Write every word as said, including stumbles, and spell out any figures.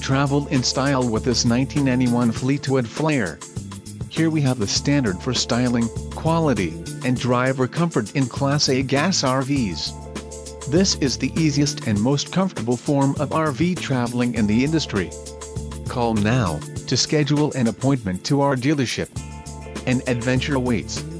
travel in style with this nineteen ninety-one Fleetwood Flair. Here we have the standard for styling, quality, and driver comfort in Class A gas R Vs. This is the easiest and most comfortable form of R V traveling in the industry. Call now to schedule an appointment to our dealership. An adventure awaits.